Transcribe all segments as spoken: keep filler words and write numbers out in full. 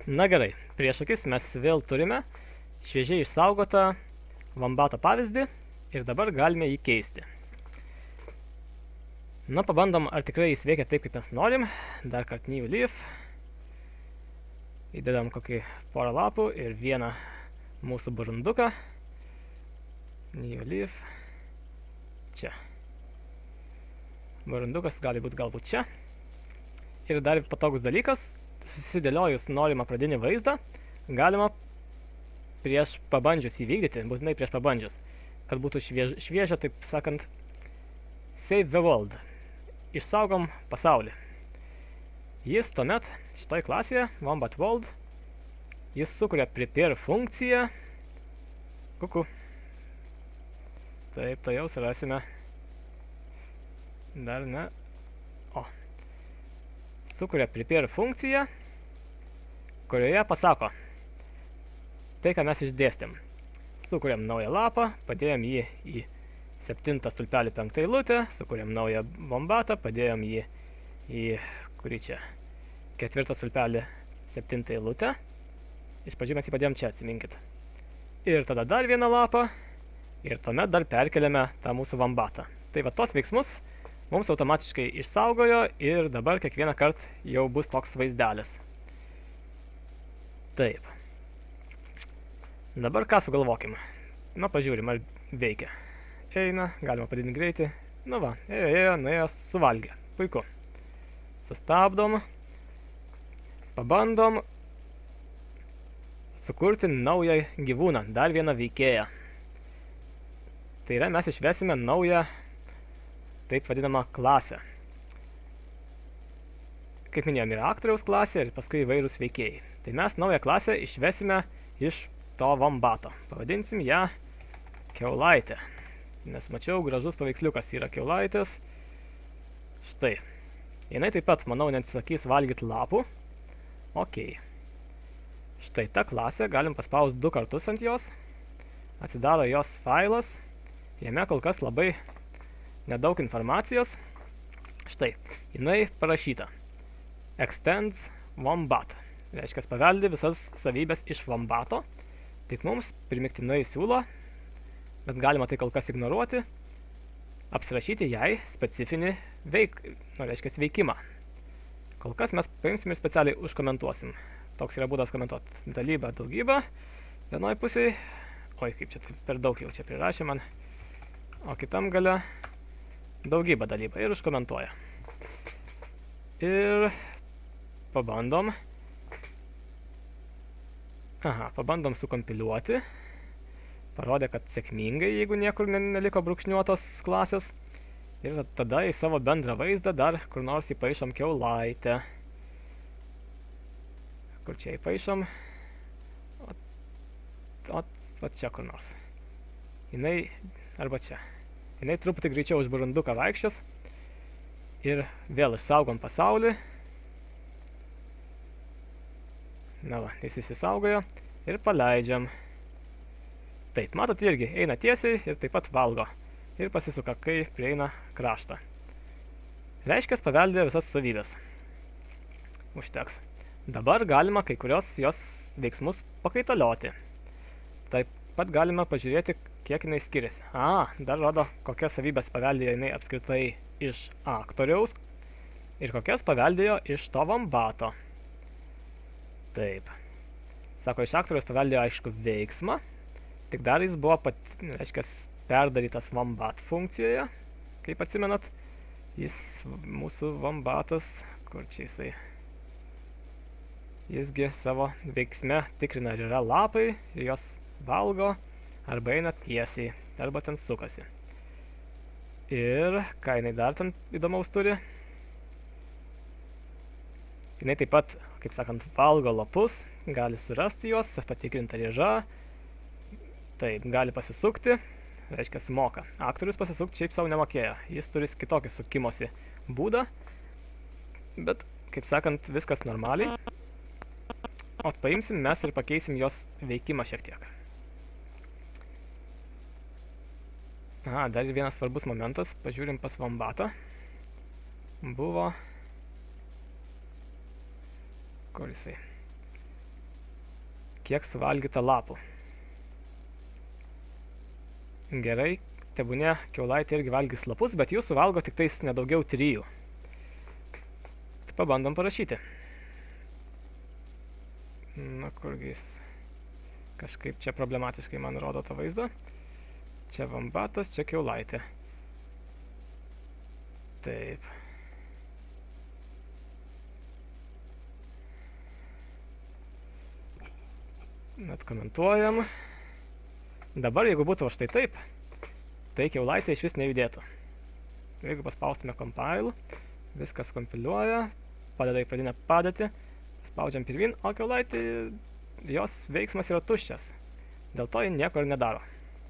Na gerai, prieš akis mes vėl turime šviežiai išsaugotą Vambato pavyzdį ir dabar galime jį keisti. Na, pabandom, ar tikrai jis veikia taip, kaip mes norim. Dar kart new leaf. Įdedam kokį porą lapų ir vieną mūsų burunduką. New leaf. Čia. Burundukas gali būti galbūt čia. Ir dar patogus dalykas, susidėliojus norimą pradinį vaizdą, galima prieš pabandžius įvykdyti, būtinai prieš pabandžius, kad būtų šviež, šviežia, taip sakant, save the world. Išsaugom pasaulį. Jis tuomet, šitoj klasėje, Wombat World, jis sukuria prepare funkciją. Kuku. Taip, tai jau surasime. Dar ne. O. Sukuria prepare funkciją, kurioje pasako tai, ką mes išdėstėm. Sukuriam naują lapą, padėjom jį į septintą stulpelį penktą eilutę, sukuriam naują Wombatą, padėjom jį į, kurį čia, ketvirtą stulpelį septintą eilutę. Iš pradžių mes jį padėjom čia, atsiminkit. Ir tada dar vieną lapą, ir tuomet dar perkeliame tą mūsų Wombatą. Tai va, tos veiksmus mums automatiškai išsaugojo ir dabar kiekvieną kartą jau bus toks vaizdelis. Taip. Dabar ką sugalvokim? Na, pažiūrim, ar veikia. Eina, galima padidinti greitį. Nu va, ėjo, ėjo, nuėjo, suvalgė. Puiku. Sustabdom. Pabandom sukurti naują gyvūną, dar vieną veikėją. Tai yra, mes išvesime naują, taip vadinamą klasę. Kaip minėjom, yra aktoriaus klasė ir paskui įvairūs veikėjai. Tai mes naują klasę išvesime iš to Wombato. Pavadinsim ją Kiaulaitė. Nes mačiau, gražus paveiksliukas yra kiaulaitės. Štai. Jinai taip pat, manau, neatsisakys valgyti lapų. Ok. Štai ta klasė, galim paspausti du kartus ant jos. Atsidaro jos failas. Jame kol kas labai nedaug informacijos. Štai. Jinai parašyta. Extends Wombat. Reiškia, paveldi visas savybės iš Wombato. Tik mums primiktinai siūlo, bet galima tai kol kas ignoruoti, apsirašyti jai specifinį veik, nu, reiškia, veikimą. Kol kas mes paimsim ir specialiai užkomentuosim. Toks yra būdas komentuoti. Dalybą, daugybą. Vienoj pusėj. Oi, kaip čia per daug jau čia prirašė man. O kitam gale daugybą dalybą ir užkomentuoja. Ir pabandom. Aha, pabandom sukompiliuoti. Parodė, kad sėkmingai, jeigu niekur neliko brūkšniuotos klasės. Ir tada į savo bendrą vaizdą dar kur nors įpaišom kiaulaitę. Kur čia įpaišom? O, o, o čia kur nors. Jinai, arba čia. Jinai truputį greičiau už burunduką vaikščios. Ir vėl išsaugom pasaulį. Na va, jis išsisaugojo ir paleidžiam. Taip, matot irgi, eina tiesiai ir taip pat valgo. Ir pasisuka, kai prieina kraštą. Reiškia, paveldė visas savybės. Užteks. Dabar galima kai kurios jos veiksmus pakaitalioti. Taip pat galima pažiūrėti, kiek jinai skiriasi. A, dar rodo, kokias savybės paveldėjo jinai apskritai iš aktoriaus ir kokias paveldėjo iš to Wombato. Taip. Sako, iš aktoriaus paveldėjo, aišku, veiksmą. Tik dar jis buvo, pat, reiškia, perdarytas Wombat funkcijoje. Kaip atsimenat, jis, mūsų Wombatas, kur čia jisai, jisgi savo veiksme tikrina, ar yra lapai, ir jos valgo, arba eina tiesiai, arba ten sukasi. Ir ką jinai dar ten įdomaus turi? Jinai taip pat, kaip sakant, valgo lapus, gali surasti juos, patikrinti ar yra. Taip, gali pasisukti, reiškia moka. Aktorius pasisukti šiaip savo nemokėjo. Jis turi kitokį sukimosi būdą, bet, kaip sakant, viskas normaliai. O paimsim mes ir pakeisim jos veikimą šiek tiek. Aha, dar vienas svarbus momentas, pažiūrim pas Wombatą. Buvo... Kur jisai? kiek suvalgyta lapų. Gerai, tebūnė kiaulaitė irgi valgys lapus, bet jų suvalgo tik tais nedaugiau trijų. Tai pabandom parašyti. Na, kurgi jis. Kažkaip čia problematiškai man rodo tą vaizdą. Čia vambatas, čia kiaulaitė. Taip. Net komentuojam. Dabar, jeigu būtų štai taip, tai kiaulaitė iš vis nejudėtų. Jeigu paspaustume compile, viskas kompiliuoja, padeda į pradinę padėtį, spaudžiam pirmin, o kiaulaitė, jos veiksmas yra tuščias. Dėl to ji nieko ir nedaro.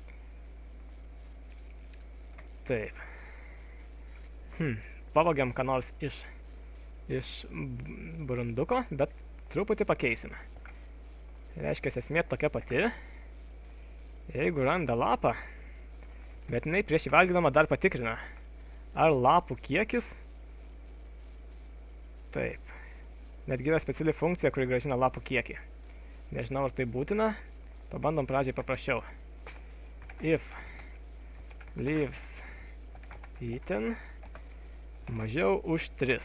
Taip. Hmm. Pavogiam ką nors iš, iš burunduko, bet truputį pakeisime. Reiškia, esmė tokia pati. Jeigu randa lapą, bet jinai prieš įvalgydama dar patikrina, ar lapų kiekis. Taip. Netgi yra speciali funkcija, kuri grąžina lapų kiekį. Nežinau, ar tai būtina. Pabandom pradžiai paprasčiau. If leaves eaten mažiau už tris.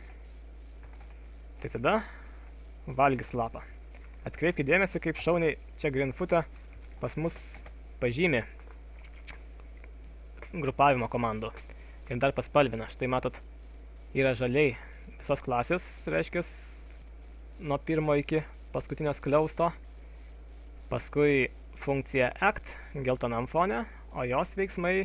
Tai tada valgys lapą. Atkreipkite dėmesį, kaip šauniai čia Greenfoot'e pas mus pažymi grupavimo komandų. Ir dar paspalvina. Štai matot, yra žaliai visos klasės, reiškia, nuo pirmo iki paskutinio skliausto. Paskui funkcija act geltonam fone, o jos veiksmai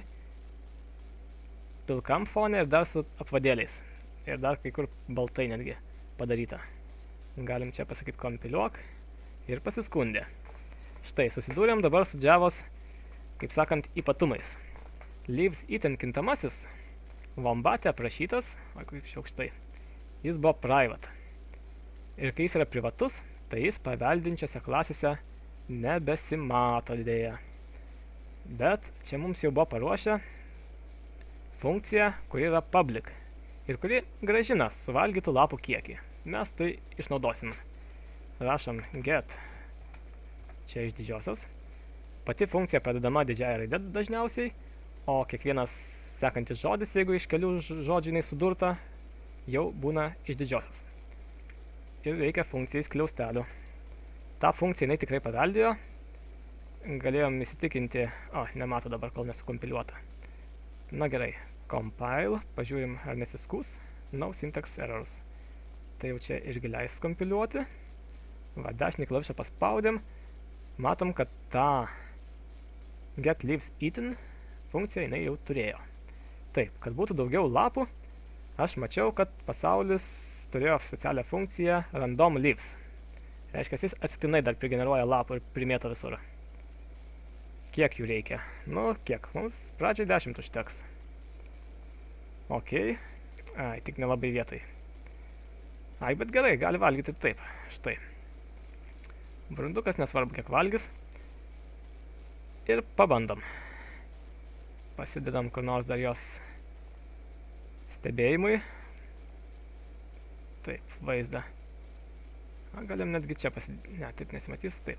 pilkam fone ir dar su apvadėliais. Ir dar kai kur baltai netgi padaryta. Galim čia pasakyti kompiliuok ir pasiskundė. Štai, susidūrėm dabar su Javos, kaip sakant, ypatumais. Leaves eaten kintamasis, Wombate aprašytas, o kaip šiaukštai, jis buvo private. Ir kai jis yra privatus, tai jis paveldinčiose klasėse nebesimato dėja. Bet čia mums jau buvo paruošę funkcija, kuri yra public ir kuri grąžina suvalgytų lapų kiekį. Mes tai išnaudosim. Rašom get čia iš didžiosios. Pati funkcija pradedama didžiąja raide dažniausiai, o kiekvienas sekantis žodis, jeigu iš kelių žodžių jinai sudurta, jau būna iš didžiosios. Ir reikia funkcijai skliaustelių. Ta funkcija jinai tikrai paveldėjo. Galėjom įsitikinti, o, nemato dabar, kol nesukompiliuota. Na gerai, compile, pažiūrim, ar nesiskūs. No syntax errors. Tai jau čia irgi leis kompiliuoti. Va, dešinį klavišą paspaudėm. Matom, kad tą get leaves eaten funkciją jinai jau turėjo. Taip, kad būtų daugiau lapų, aš mačiau, kad pasaulis turėjo specialią funkciją random leaves. Reiškia, jis atsitiktinai dar prigeneruoja lapų ir primėto visur. Kiek jų reikia? Nu, kiek? Mums pradžiai dešimt užteks. Ok. Ai, tik nelabai vietai. Ai, bet gerai, gali valgyti taip. Štai. Burundukas nesvarbu, kiek valgys. Ir pabandom. Pasidedam kur nors dar jos stebėjimui. Taip, vaizdą. A, galim netgi čia pasidėti. Ne, taip nesimatys, taip.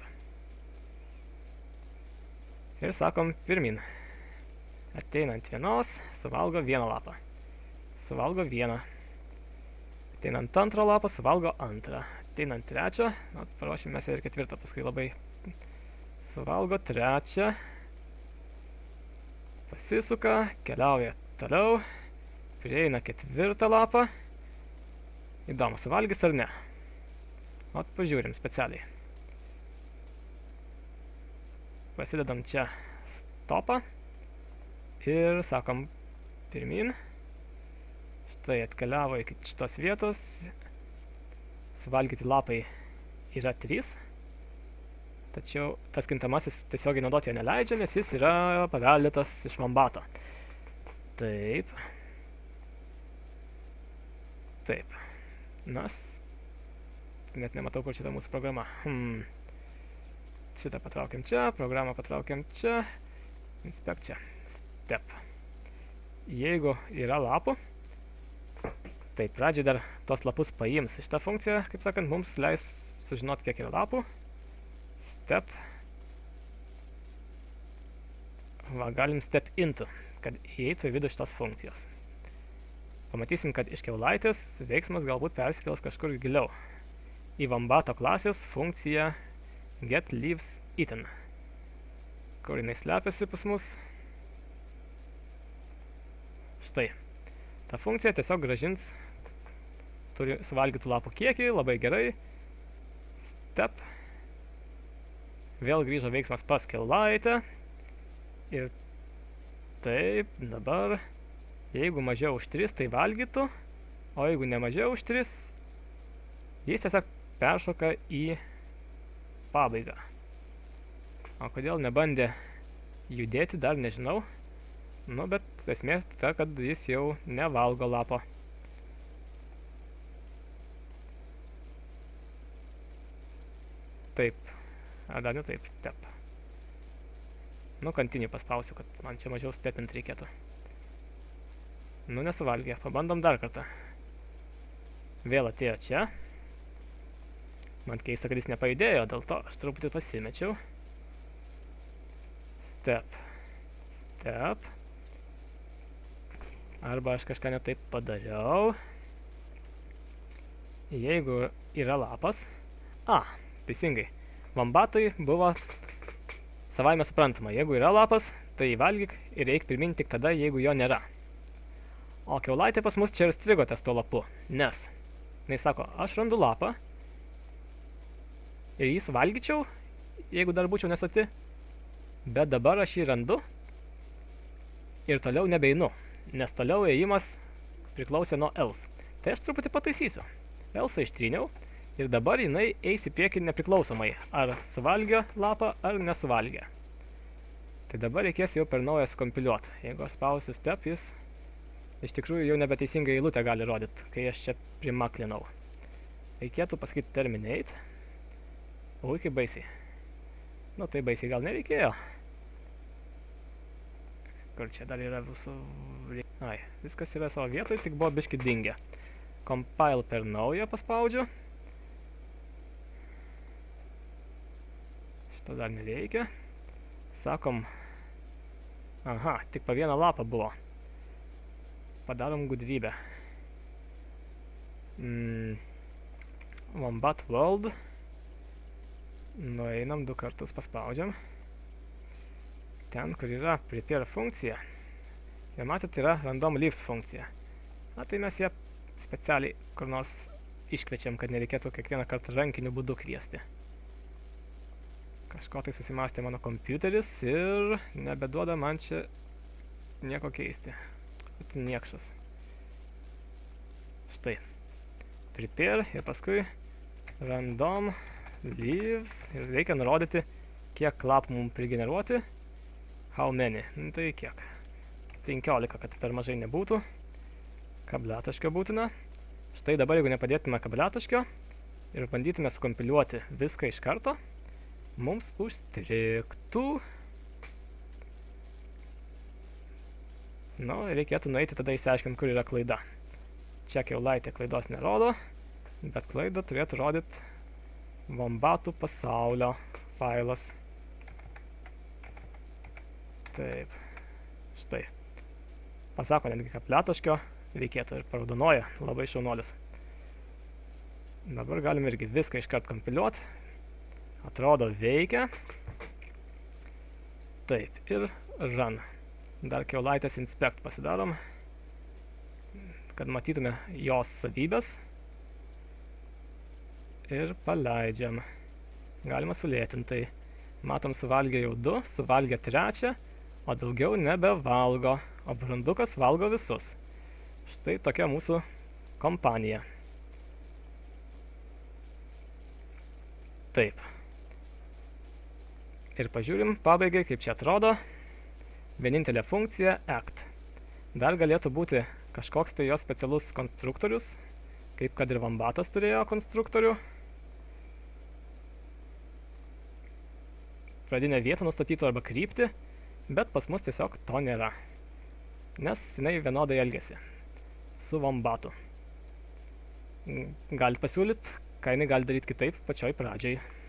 Ir sakom pirmin. Ateinant vienos, suvalgo vieną lapą. Suvalgo vieną. Ateinant antrą lapą, suvalgo antrą. Ateinant trečią, at, paruošim mes ir ketvirtą, paskui labai suvalgo trečią. Pasisuka, keliauja toliau. Prieina ketvirtą lapą. Įdomu, suvalgys ar ne? At, pažiūrim specialiai. Pasidedam čia stopą. Ir sakom pirmin. Štai atkeliavo iki šitos vietos. Suvalgyti lapai yra trys. Tačiau tas kintamasis tiesiogiai naudoti jo neleidžia, nes jis yra paveldėtas iš Wombato. Taip. Taip. Nas. Net nematau, kur šita mūsų programa. Hmm. Šitą patraukiam čia, programą patraukiam čia. Inspect čia. Step. Jeigu yra lapų, tai pradžiai dar tos lapus paims. Šitą funkciją, kaip sakant, mums leis sužinoti, kiek yra lapų. step. Va, galim step into, kad įeitų į vidų šitos funkcijos. Pamatysim, kad iš kiaulaitės veiksmas galbūt persikels kažkur giliau. Į Wombato klasės funkciją get leaves eaten. Kur jinai slepiasi pas mus? Štai. Ta funkcija tiesiog grąžins turi suvalgytų lapų kiekį, labai gerai. Step. Vėl grįžo veiksmas pas kiaulaitę. Ir taip, dabar, jeigu mažiau už tris, tai valgytų, o jeigu ne mažiau už tris, jis tiesiog peršoka į pabaigą. O kodėl nebandė judėti, dar nežinau. Nu, bet esmė ta, kad jis jau nevalgo lapo. Taip. A, dar ne taip, step. Nu, kantinį paspausiu, kad man čia mažiau stepint reikėtų. Nu, nesuvalgė. Pabandom dar kartą. Vėl atėjo čia. Man keista, kad jis nepajudėjo, dėl to aš truputį pasimečiau. Step. Step. Arba aš kažką netaip padariau. Jeigu yra lapas... A, teisingai. Wombatui buvo savaime suprantama. Jeigu yra lapas, tai valgyk ir eik pirmin tik tada, jeigu jo nėra. O kiaulaitė pas mus čia ir strigo ties tuo lapu, nes jinai sako, aš randu lapą ir jį suvalgyčiau, jeigu dar būčiau nesoti, bet dabar aš jį randu ir toliau nebeinu, nes toliau ėjimas priklausė nuo else. Tai aš truputį pataisysiu. Else ištryniau ir dabar jinai eis į priekį nepriklausomai, ar suvalgė lapą, ar nesuvalgė. Tai dabar reikės jau per naują skompiliuoti. Jeigu aš spausiu step, jis iš tikrųjų jau nebeteisingai eilutę gali rodyti, kai aš čia primaklinau. Reikėtų pasakyti terminate. Ui, kaip baisiai. Nu, tai baisiai gal nereikėjo. Kur čia dar yra visų... Ai, viskas yra savo vietoj, tik buvo biški dingę. Compile per naują paspaudžiu. Šito dar nereikia. Sakom... Aha, tik po vieną lapą buvo. Padarom gudrybę. Mm. Wombat world. Nueinam du kartus, paspaudžiam. Ten, kur yra prepare funkcija. Ir matot, yra random leaves funkcija. Na, tai mes ją specialiai kur nors iškvečiam, kad nereikėtų kiekvieną kartą rankiniu būdu kviesti. Kažko tai susimastė mano kompiuteris ir nebeduoda man čia nieko keisti. Niekšas. Štai. Prepare ir paskui random leaves. Ir reikia nurodyti, kiek lapų mums prigeneruoti. How many? Nu, tai kiek? penkiolika, kad per mažai nebūtų. Kabliataškio būtina. Štai dabar, jeigu nepadėtume kabliataškio ir bandytume sukompiliuoti viską iš karto, mums užstriktų. Nu, reikėtų nueiti tada išsiaiškinti, kur yra klaida. Čia kiaulaitė klaidos nerodo, bet klaidą turėtų rodyti Wombatų pasaulio failas. Taip. Štai. Pasako netgi kabliataškio reikėtų ir paraudonuoja. Labai šaunuolis. Dabar galim irgi viską iškart kompiliuoti. Atrodo veikia. Taip. Ir run. Dar kiaulaitės inspect pasidarom, kad matytume jos savybės. Ir paleidžiam. Galima sulėtintai. Matom, suvalgė jau du, suvalgė trečią, o daugiau nebevalgo. O brandukas valgo visus. Štai tokia mūsų kompanija. Taip. Ir pažiūrim pabaigai, kaip čia atrodo. Vienintelė funkcija act. Dar galėtų būti kažkoks tai jos specialus konstruktorius, kaip kad ir Wombatas turėjo konstruktorių. Pradinę vietą nustatytų arba kryptį, bet pas mus tiesiog to nėra. Nes jinai vienodai elgiasi su Wombatu. Galit pasiūlyt, ką jinai gali daryti kitaip pačioj pradžiai.